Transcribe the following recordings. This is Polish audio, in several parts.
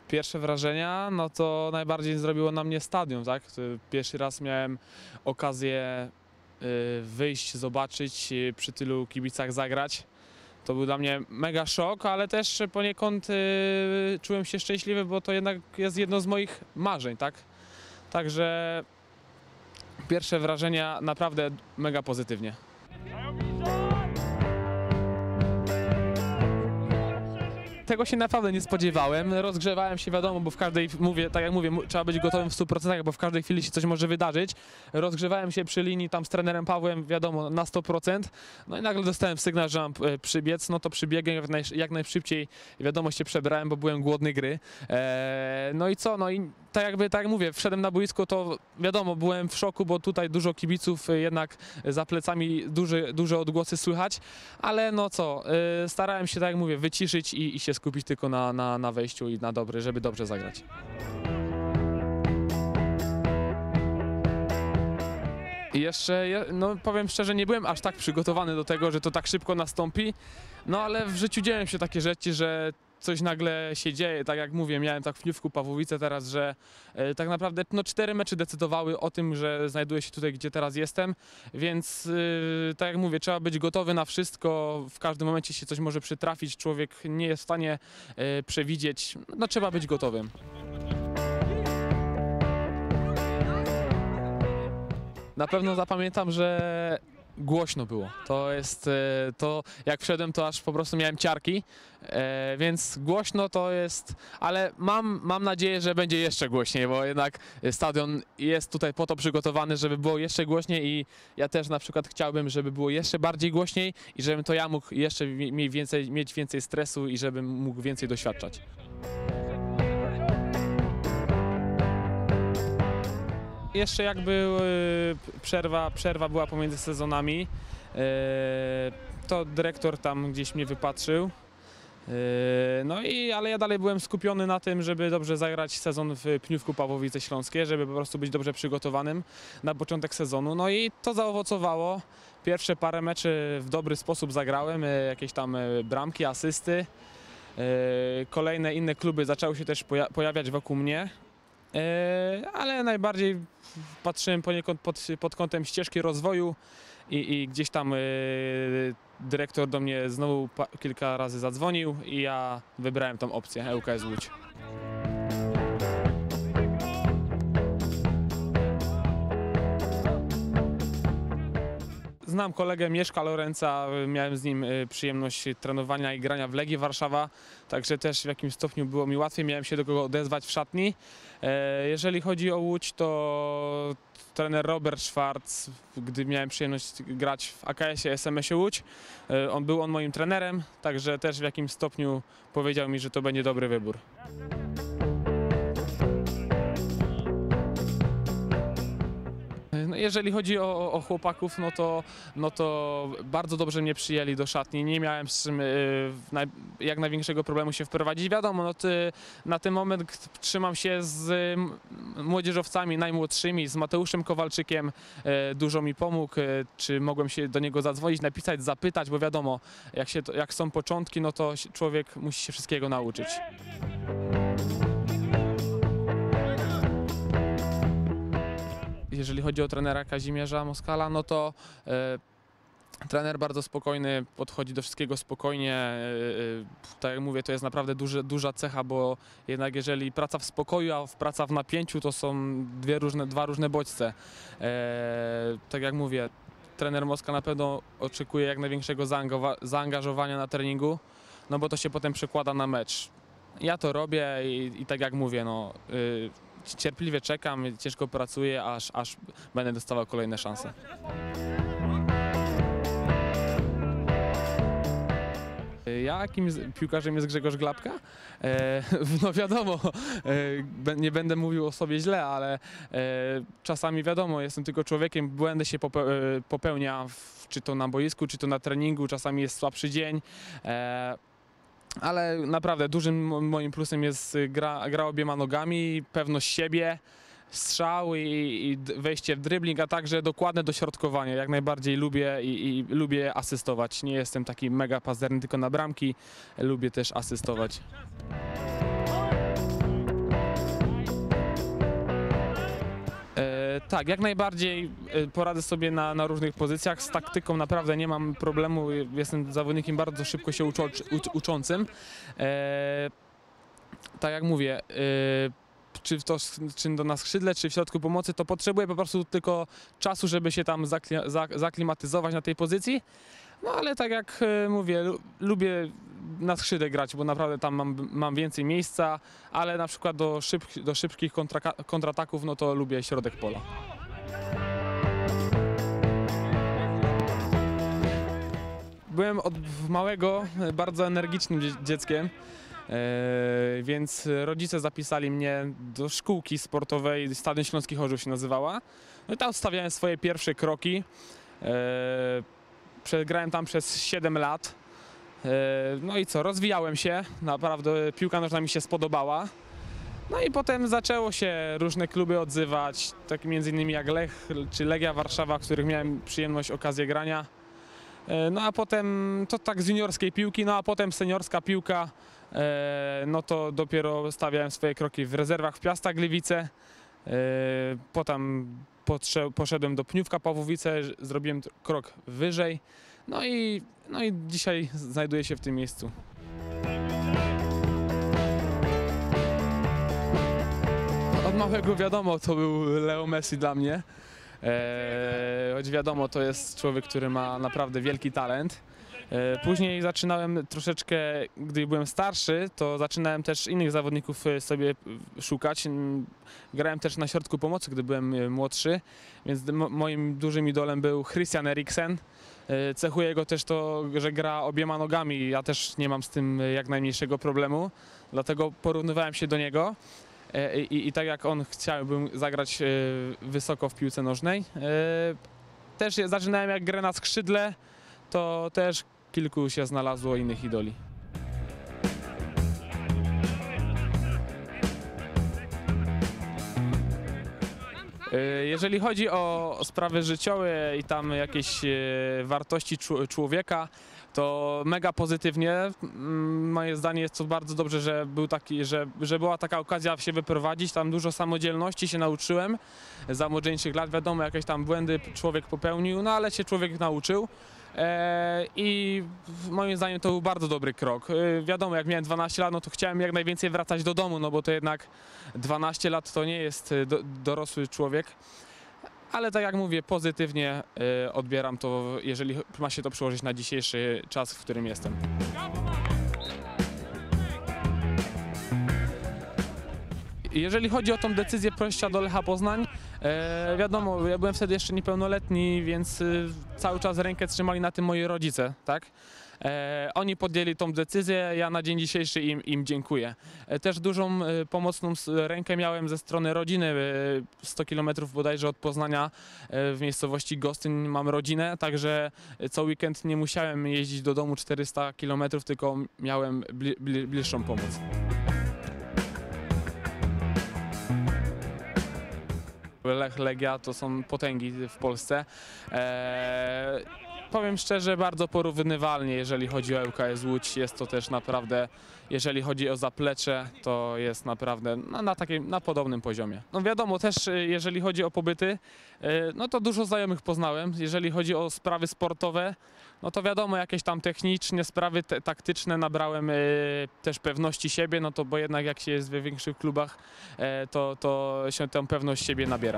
Pierwsze wrażenia, no to najbardziej zrobiło na mnie stadion, tak? Pierwszy raz miałem okazję wyjść, zobaczyć, przy tylu kibicach zagrać. To był dla mnie mega szok, ale też poniekąd czułem się szczęśliwy, bo to jednak jest jedno z moich marzeń, tak? Także pierwsze wrażenia naprawdę mega pozytywnie. Tego się naprawdę nie spodziewałem. Rozgrzewałem się, wiadomo, bo w każdej, tak jak mówię, trzeba być gotowym w 100%, bo w każdej chwili się coś może wydarzyć. Rozgrzewałem się przy linii tam z trenerem Pawłem, wiadomo, na 100%. No i nagle dostałem sygnał, że mam przybiec, no to przybiegłem jak najszybciej, wiadomo, się przebrałem, bo byłem głodny gry. No i co? No i tak jak mówię, wszedłem na boisko, to wiadomo, byłem w szoku, bo tutaj dużo kibiców, jednak za plecami duże odgłosy słychać, ale no co, starałem się, tak jak mówię, wyciszyć i się skupić tylko na wejściu i żeby dobrze zagrać. I jeszcze, no powiem szczerze, nie byłem aż tak przygotowany do tego, że to tak szybko nastąpi, no ale w życiu dzieją się takie rzeczy, że coś nagle się dzieje, tak jak mówię, miałem tak w Pniówku, Pawłowice teraz, że tak naprawdę 4 mecze decydowały o tym, że znajduję się tutaj, gdzie teraz jestem, więc tak jak mówię, trzeba być gotowy na wszystko, w każdym momencie się coś może przytrafić, człowiek nie jest w stanie przewidzieć, no trzeba być gotowym. Na pewno zapamiętam, że głośno było. To jest to, jak wszedłem, to aż po prostu miałem ciarki, więc głośno to jest, ale mam nadzieję, że będzie jeszcze głośniej, bo jednak stadion jest tutaj po to przygotowany, żeby było jeszcze głośniej i ja też na przykład chciałbym, żeby było jeszcze bardziej głośniej i żebym to ja mógł jeszcze mieć więcej stresu i żebym mógł więcej doświadczać. Jeszcze jakby przerwa była pomiędzy sezonami, to dyrektor tam gdzieś mnie wypatrzył, ale ja dalej byłem skupiony na tym, żeby dobrze zagrać sezon w Pniówku Pawłowice Śląskie, żeby po prostu być dobrze przygotowanym na początek sezonu, no i to zaowocowało. Pierwsze parę meczy w dobry sposób zagrałem, jakieś tam bramki, asysty, kolejne inne kluby zaczęły się też pojawiać wokół mnie. Ale najbardziej patrzyłem poniekąd pod kątem ścieżki rozwoju i gdzieś tam dyrektor do mnie znowu kilka razy zadzwonił i ja wybrałem tą opcję ŁKS Łódź. Znam kolegę Mieszka Lorenza, miałem z nim przyjemność trenowania i grania w Legii Warszawa, także też w jakimś stopniu było mi łatwiej, miałem się do kogo odezwać w szatni. Jeżeli chodzi o Łódź, to trener Robert Schwarz, gdy miałem przyjemność grać w AKS-ie SMS-ie Łódź, był on moim trenerem, także też w jakimś stopniu powiedział mi, że to będzie dobry wybór. Jeżeli chodzi o chłopaków, no to bardzo dobrze mnie przyjęli do szatni. Nie miałem z czym jak największego problemu się wprowadzić. Wiadomo, na ten moment trzymam się z młodzieżowcami najmłodszymi, z Mateuszem Kowalczykiem. Dużo mi pomógł, czy mogłem się do niego zadzwonić, napisać, zapytać, bo wiadomo, jak są początki, no to człowiek musi się wszystkiego nauczyć. Jeżeli chodzi o trenera Kazimierza Moskala, no to trener bardzo spokojny, podchodzi do wszystkiego spokojnie. Tak jak mówię, to jest naprawdę duża cecha, bo jednak jeżeli praca w spokoju, a praca w napięciu, to są dwa różne bodźce. Tak jak mówię, trener Moskal na pewno oczekuje jak największego zaangażowania na treningu, no bo to się potem przekłada na mecz. Ja to robię i tak jak mówię, no, cierpliwie czekam, ciężko pracuję, aż będę dostawał kolejne szanse. Jakim piłkarzem jest Grzegorz Glapka? No wiadomo, nie będę mówił o sobie źle, ale czasami wiadomo, jestem tylko człowiekiem, błędy się popełnia, czy to na boisku, czy to na treningu, czasami jest słabszy dzień. Ale naprawdę dużym moim plusem jest gra obiema nogami, pewność siebie, strzał i wejście w dribbling, a także dokładne dośrodkowanie. Jak najbardziej lubię i lubię asystować. Nie jestem taki mega pazerny tylko na bramki, lubię też asystować. Tak, jak najbardziej poradzę sobie na różnych pozycjach. Z taktyką naprawdę nie mam problemu. Jestem zawodnikiem bardzo szybko się uczącym. Tak jak mówię, czy to na skrzydle, czy w środku pomocy, to potrzebuję po prostu tylko czasu, żeby się tam zaklimatyzować na tej pozycji. No ale tak jak mówię, lubię na skrzydle grać, bo naprawdę tam mam więcej miejsca, ale na przykład do szybkich kontrataków, no to lubię środek pola. Byłem od małego bardzo energicznym dzieckiem. Więc rodzice zapisali mnie do szkółki sportowej, Stadion Śląski Chorzów się nazywała. No i tam stawiałem swoje pierwsze kroki. Grałem tam przez 7 lat. No i co, rozwijałem się, naprawdę piłka nożna mi się spodobała. No i potem zaczęło się różne kluby odzywać, tak między innymi jak Lech czy Legia Warszawa, w których miałem przyjemność, okazję grania. No a potem to tak z juniorskiej piłki, no a potem seniorska piłka. No to dopiero stawiałem swoje kroki w rezerwach w Piastach Gliwice. Potem poszedłem do Pniówka Pawłowice, zrobiłem krok wyżej. No i dzisiaj znajduję się w tym miejscu. Od małego wiadomo, to był Leo Messi dla mnie. Choć wiadomo, to jest człowiek, który ma naprawdę wielki talent. Później zaczynałem troszeczkę, gdy byłem starszy, to zaczynałem też innych zawodników sobie szukać. Grałem też na środku pomocy, gdy byłem młodszy, więc moim dużym idolem był Christian Eriksen. Cechuje go też to, że gra obiema nogami. Ja też nie mam z tym jak najmniejszego problemu, dlatego porównywałem się do niego. I tak jak on chciałbym zagrać wysoko w piłce nożnej. Też zaczynałem jak grę na skrzydle, to też kilku się znalazło innych idoli. Jeżeli chodzi o sprawy życiowe i tam jakieś wartości człowieka, to mega pozytywnie. Moje zdanie jest to bardzo dobrze, że była taka okazja się wyprowadzić. Tam dużo samodzielności się nauczyłem za młodzieńczych lat. Wiadomo, jakieś tam błędy człowiek popełnił, no ale się człowiek nauczył. I moim zdaniem to był bardzo dobry krok. Wiadomo, jak miałem 12 lat, no to chciałem jak najwięcej wracać do domu, no bo to jednak 12 lat to nie jest dorosły człowiek. Ale tak jak mówię, pozytywnie odbieram to, jeżeli ma się to przełożyć na dzisiejszy czas, w którym jestem. Jeżeli chodzi o tą decyzję przejścia do Lecha Poznań, wiadomo, ja byłem wtedy jeszcze niepełnoletni, więc cały czas rękę trzymali na tym moi rodzice, tak? Oni podjęli tą decyzję, ja na dzień dzisiejszy im dziękuję. Też dużą pomocną rękę miałem ze strony rodziny, 100 km bodajże od Poznania w miejscowości Gostyń mam rodzinę, także co weekend nie musiałem jeździć do domu 400 km, tylko miałem bliższą pomoc. Lech, Legia to są potęgi w Polsce. Powiem szczerze, bardzo porównywalnie, jeżeli chodzi o ŁKS Łódź. Jest to też naprawdę, jeżeli chodzi o zaplecze, to jest naprawdę na podobnym poziomie. No wiadomo, też jeżeli chodzi o pobyty, no to dużo znajomych poznałem. Jeżeli chodzi o sprawy sportowe, no to wiadomo, jakieś tam techniczne sprawy taktyczne nabrałem też pewności siebie, no to bo jednak jak się jest we większych klubach, to się tę pewność siebie nabiera.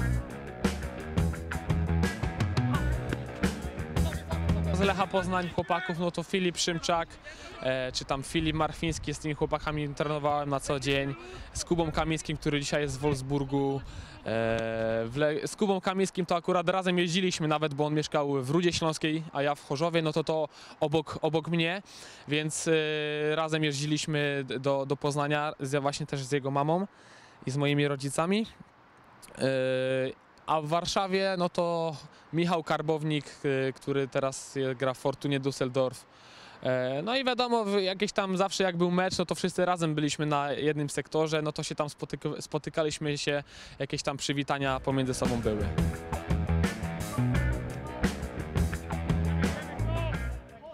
Z Lecha Poznań chłopaków, no to Filip Szymczak, czy tam Filip Marfiński, z tymi chłopakami trenowałem na co dzień, z Kubą Kamińskim, który dzisiaj jest w Wolfsburgu. Z Kubą Kamińskim to akurat razem jeździliśmy nawet, bo on mieszkał w Rudzie Śląskiej, a ja w Chorzowie, no to obok mnie, więc razem jeździliśmy do Poznania, właśnie też z jego mamą i z moimi rodzicami. A w Warszawie no to Michał Karbownik, który teraz gra w Fortunie Düsseldorf. No i wiadomo, jakieś tam zawsze jak był mecz, no to wszyscy razem byliśmy na jednym sektorze, no to się tam spotykaliśmy się, jakieś tam przywitania pomiędzy sobą były.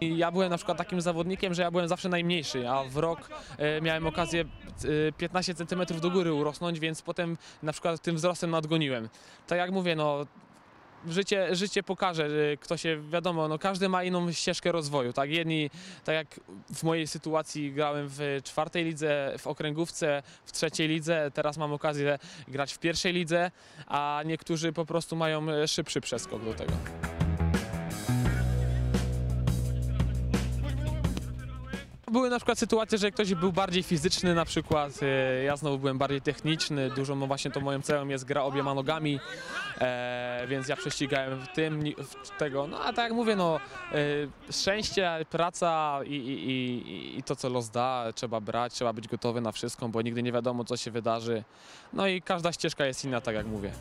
i ja byłem na przykład takim zawodnikiem, że ja byłem zawsze najmniejszy, a w rok miałem okazję 15 cm do góry urosnąć, więc potem na przykład tym wzrostem nadgoniłem. Tak jak mówię, no życie pokaże, kto się, wiadomo, no każdy ma inną ścieżkę rozwoju, tak? Jedni, tak jak w mojej sytuacji grałem w 4. lidze, w okręgówce, w 3. lidze, teraz mam okazję grać w 1. lidze, a niektórzy po prostu mają szybszy przeskok do tego. Były na przykład sytuacje, że ktoś był bardziej fizyczny, na przykład ja znowu byłem bardziej techniczny, dużo, no właśnie to moim celem jest gra obiema nogami, więc ja prześcigałem w tym, w tego, no a tak jak mówię, no szczęście, praca i to, co los da, trzeba brać, trzeba być gotowy na wszystko, bo nigdy nie wiadomo, co się wydarzy, no i każda ścieżka jest inna, tak jak mówię.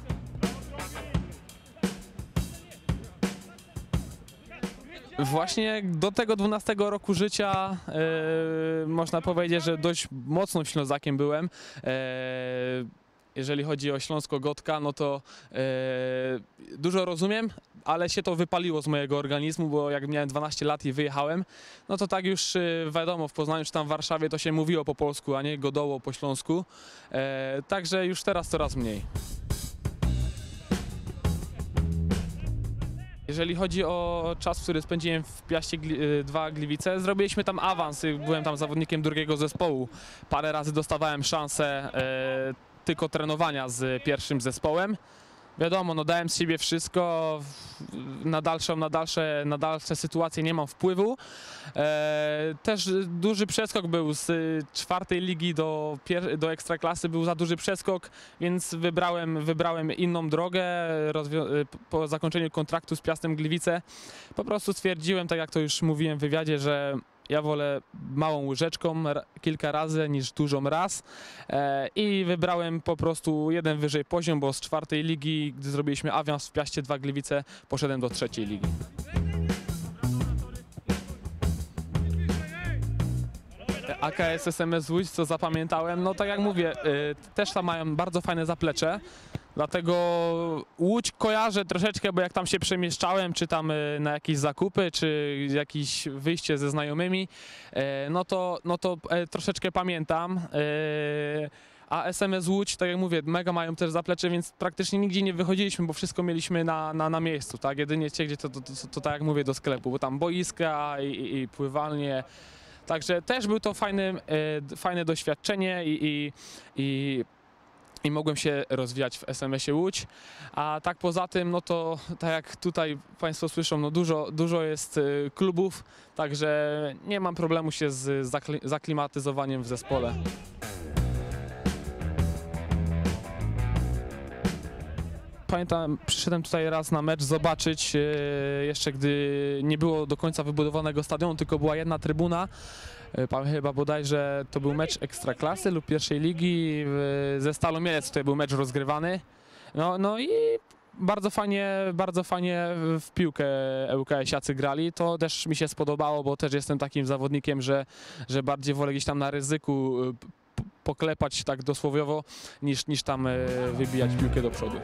Właśnie do tego 12 roku życia można powiedzieć, że dość mocno Ślązakiem byłem. Jeżeli chodzi o Śląsko-Gotka, no to dużo rozumiem, ale się to wypaliło z mojego organizmu, bo jak miałem 12 lat i wyjechałem, no to tak już wiadomo, w Poznaniu czy tam w Warszawie to się mówiło po polsku, a nie godoło po śląsku. Także już teraz coraz mniej. Jeżeli chodzi o czas, który spędziłem w Piaście 2 Gliwice, zrobiliśmy tam awans, byłem tam zawodnikiem drugiego zespołu. Parę razy dostawałem szansę tylko trenowania z pierwszym zespołem. Wiadomo, no dałem z siebie wszystko, na dalsze sytuacje nie mam wpływu. Też duży przeskok był z 4. ligi do Ekstraklasy, był za duży przeskok, więc wybrałem inną drogę po zakończeniu kontraktu z Piastem Gliwice. Po prostu stwierdziłem, tak jak to już mówiłem w wywiadzie, że ja wolę małą łyżeczką kilka razy niż dużą raz i wybrałem po prostu jeden wyżej poziom, bo z 4. ligi, gdy zrobiliśmy awans w Piaście 2 Gliwice, poszedłem do 3. ligi. AKS SMS Łódź, co zapamiętałem, no tak jak mówię, też tam mają bardzo fajne zaplecze. Dlatego Łódź kojarzę troszeczkę, bo jak tam się przemieszczałem, czy tam na jakieś zakupy, czy jakieś wyjście ze znajomymi, no to troszeczkę pamiętam. A SMS Łódź, tak jak mówię, mega mają też zaplecze, więc praktycznie nigdzie nie wychodziliśmy, bo wszystko mieliśmy na miejscu, tak? Jedynie gdzie to tak jak mówię, do sklepu, bo tam boiska i pływalnie. Także też był to fajne doświadczenie i mogłem się rozwijać w SMS-ie Łódź, a tak poza tym, no to tak jak tutaj Państwo słyszą, no dużo jest klubów, także nie mam problemu się z zaklimatyzowaniem w zespole. Pamiętam, przyszedłem tutaj raz na mecz zobaczyć, jeszcze gdy nie było do końca wybudowanego stadionu, tylko była jedna trybuna. Chyba bodajże to był mecz Ekstraklasy lub 1. ligi ze Stalą Mielec, tutaj był mecz rozgrywany. No i bardzo fajnie w piłkę ŁKS-iacy grali. To też mi się spodobało, bo też jestem takim zawodnikiem, że bardziej wolę gdzieś tam na ryzyku poklepać tak dosłowiowo, niż tam wybijać piłkę do przodu.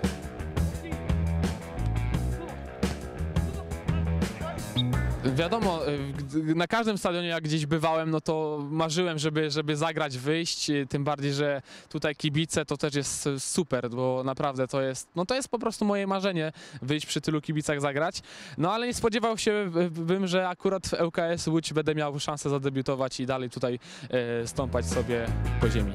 Wiadomo, na każdym stadionie jak gdzieś bywałem, no to marzyłem, żeby zagrać, wyjść, tym bardziej, że tutaj kibice to też jest super, bo naprawdę to jest po prostu moje marzenie, wyjść przy tylu kibicach zagrać. No ale nie spodziewał się bym, że akurat w ŁKS Łódź będę miał szansę zadebiutować i dalej tutaj stąpać sobie po ziemi.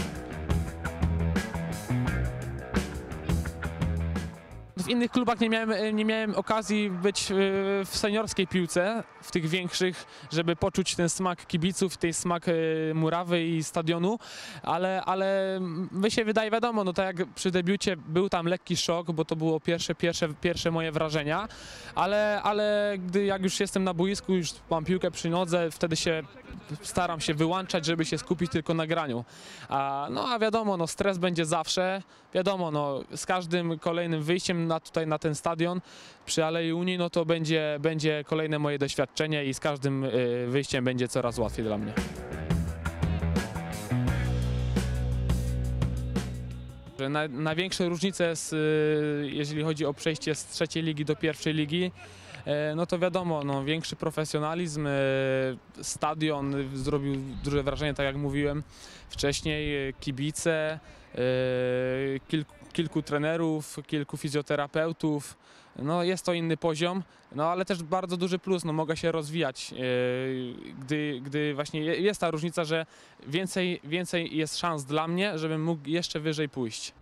W innych klubach nie miałem okazji być w seniorskiej piłce, w tych większych, żeby poczuć ten smak kibiców, ten smak murawy i stadionu, ale mi się wydaje, wiadomo, no tak jak przy debiucie był tam lekki szok, bo to było pierwsze moje wrażenia, ale jak już jestem na boisku, już mam piłkę przy nodze, wtedy staram się wyłączać, żeby się skupić tylko na graniu. A wiadomo, no stres będzie zawsze, wiadomo, no z każdym kolejnym wyjściem tutaj na ten stadion przy Alei Unii, no to będzie kolejne moje doświadczenie i z każdym wyjściem będzie coraz łatwiej dla mnie. Największe różnice, jeżeli chodzi o przejście z trzeciej ligi do pierwszej ligi, no to wiadomo, no, większy profesjonalizm, stadion zrobił duże wrażenie, tak jak mówiłem wcześniej, kibice, kilku trenerów, kilku fizjoterapeutów. No, jest to inny poziom, no ale też bardzo duży plus, no, mogę się rozwijać, gdy właśnie jest ta różnica, że więcej jest szans dla mnie, żebym mógł jeszcze wyżej pójść.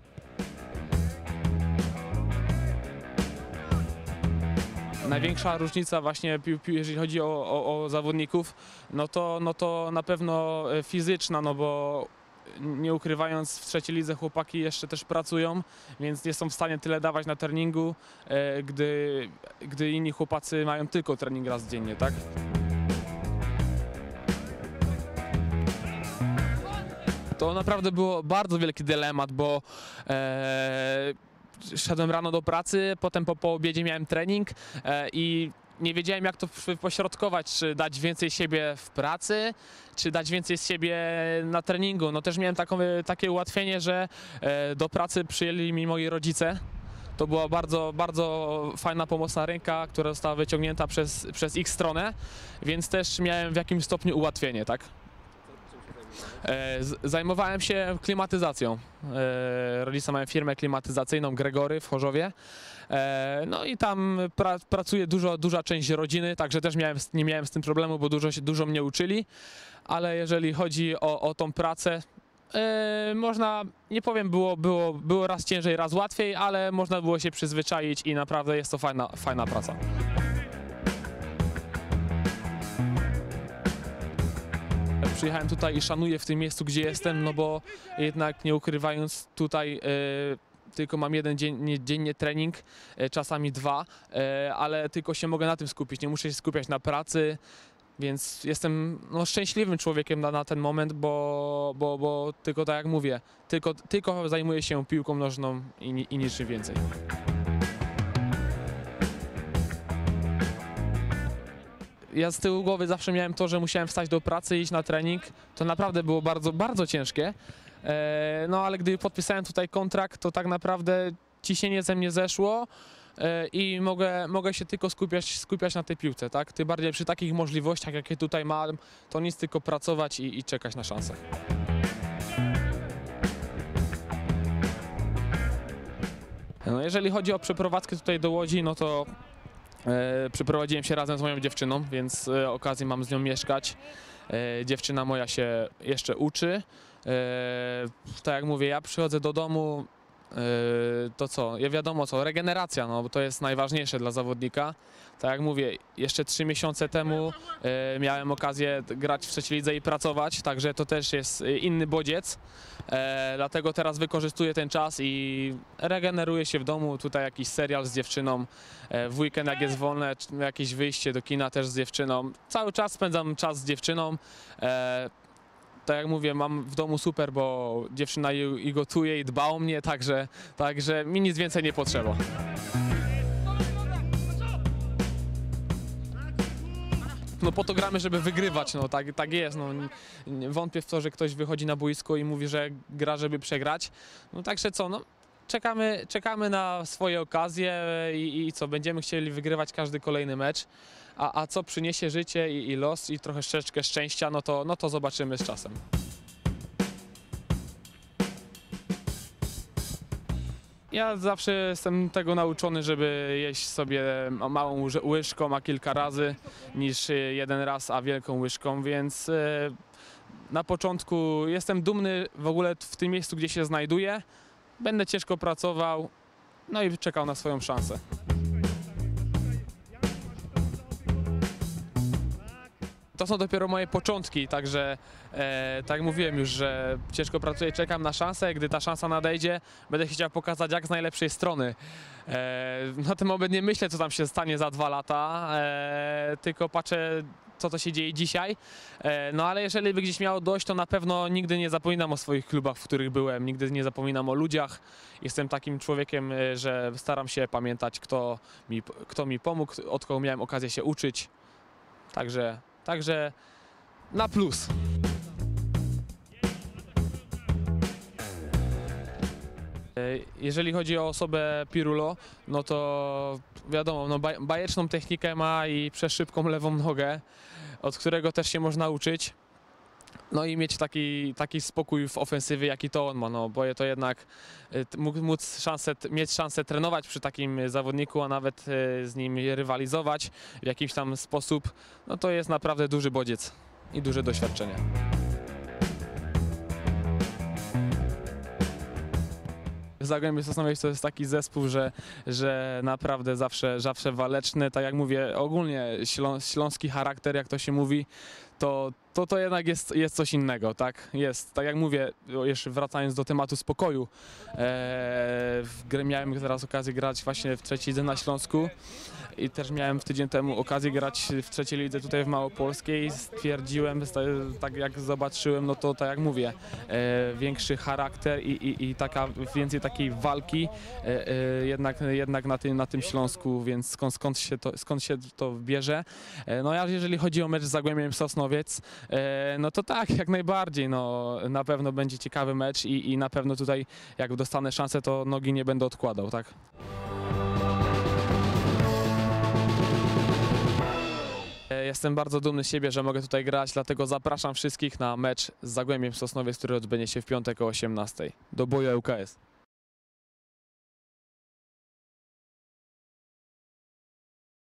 Największa różnica właśnie, jeżeli chodzi o zawodników, no to na pewno fizyczna, no bo nie ukrywając, w trzeciej lidze chłopaki jeszcze też pracują, więc nie są w stanie tyle dawać na treningu, gdy inni chłopacy mają tylko trening raz dziennie, tak? To naprawdę było bardzo wielki dylemat, bo szedłem rano do pracy, potem po obiedzie miałem trening i nie wiedziałem, jak to pośrodkować, czy dać więcej siebie w pracy, czy dać więcej z siebie na treningu. No też miałem takie ułatwienie, że do pracy przyjęli mi moi rodzice. To była bardzo, bardzo fajna, pomocna ręka, która została wyciągnięta przez ich stronę, więc też miałem w jakimś stopniu ułatwienie, tak? Zajmowałem się klimatyzacją. Rodzice mają firmę klimatyzacyjną Gregory w Chorzowie. No i tam pracuje duża część rodziny, także też nie miałem z tym problemu, bo dużo mnie uczyli. Ale jeżeli chodzi o tą pracę, można, nie powiem, było raz ciężej, raz łatwiej, ale można było się przyzwyczaić i naprawdę jest to fajna praca. Przyjechałem tutaj i szanuję w tym miejscu, gdzie jestem, no bo jednak nie ukrywając, tutaj tylko mam jeden dziennie trening, czasami dwa, ale tylko się mogę na tym skupić, nie muszę się skupiać na pracy, więc jestem szczęśliwym człowiekiem na ten moment, bo tylko tak jak mówię, tylko zajmuję się piłką nożną i niczym więcej. Ja z tyłu głowy zawsze miałem to, że musiałem wstać do pracy i iść na trening. To naprawdę było bardzo, bardzo ciężkie. No ale gdy podpisałem tutaj kontrakt, to tak naprawdę ciśnienie ze mnie zeszło i mogę się tylko skupiać na tej piłce, tak? Tym bardziej przy takich możliwościach, jakie tutaj mam, to nic, tylko pracować i czekać na szansę. No, jeżeli chodzi o przeprowadzkę tutaj do Łodzi, no to przeprowadziłem się razem z moją dziewczyną, więc okazję mam z nią mieszkać. Dziewczyna moja się jeszcze uczy. Tak jak mówię, ja przychodzę do domu, to co? Ja wiadomo co, regeneracja, no bo to jest najważniejsze dla zawodnika. Tak jak mówię, jeszcze 3 miesiące temu miałem okazję grać w trzeciej lidze i pracować, także to też jest inny bodziec. Dlatego teraz wykorzystuję ten czas i regeneruję się w domu. Tutaj jakiś serial z dziewczyną, w weekend jak jest wolne, jakieś wyjście do kina też z dziewczyną. Cały czas spędzam czas z dziewczyną. Tak jak mówię, mam w domu super, bo dziewczyna i gotuje i dba o mnie, także mi nic więcej nie potrzeba. No po to gramy, żeby wygrywać, no tak jest. No, wątpię w to, że ktoś wychodzi na boisko i mówi, że gra, żeby przegrać. No także co, no czekamy na swoje okazje i co, będziemy chcieli wygrywać każdy kolejny mecz. A co przyniesie życie i los i troszeczkę szczęścia, no to zobaczymy z czasem. Ja zawsze jestem tego nauczony, żeby jeść sobie małą łyżką, a kilka razy, niż jeden raz, a wielką łyżką, więc na początku jestem dumny w ogóle w tym miejscu, gdzie się znajduję. Będę ciężko pracował, no i czekał na swoją szansę. To są dopiero moje początki, także tak jak mówiłem już, że ciężko pracuję, czekam na szansę. Gdy ta szansa nadejdzie, będę chciał pokazać jak z najlepszej strony. Na ten moment nie myślę, co tam się stanie za 2 lata, tylko patrzę, co to się dzieje dzisiaj. No ale jeżeli by gdzieś miało dojść, to na pewno nigdy nie zapominam o swoich klubach, w których byłem, nigdy nie zapominam o ludziach. Jestem takim człowiekiem, że staram się pamiętać, kto mi pomógł, od kogo miałem okazję się uczyć. Także na plus. Jeżeli chodzi o osobę Pirulo, no to wiadomo, no bajeczną technikę ma i przeszybką lewą nogę, od którego też się można uczyć. No i mieć taki spokój w ofensywie, jaki to on ma, no bo to jednak mieć szansę trenować przy takim zawodniku, a nawet z nim rywalizować w jakiś tam sposób, no to jest naprawdę duży bodziec i duże doświadczenie. Zagłębie Sosnowiec to jest taki zespół, że naprawdę zawsze waleczny, tak jak mówię, ogólnie śląski charakter, jak to się mówi, to jednak jest coś innego, tak? Jest, tak jak mówię, jeszcze wracając do tematu spokoju, miałem teraz okazję grać właśnie w trzeciej lidze na Śląsku i też miałem tydzień temu okazję grać w trzeciej lidze tutaj w Małopolskiej. Stwierdziłem, tak jak zobaczyłem, no to tak jak mówię, większy charakter i więcej takiej walki jednak na tym Śląsku, więc skąd się to bierze. No a jeżeli chodzi o mecz z Zagłębiem Sosnowiec, no to tak, jak najbardziej, no na pewno będzie ciekawy mecz i na pewno tutaj jak dostanę szansę, to nogi nie będę odkładał, tak? Jestem bardzo dumny z siebie, że mogę tutaj grać, dlatego zapraszam wszystkich na mecz z Zagłębiem Sosnowiec, który odbędzie się w piątek o 18:00 do boju ŁKS.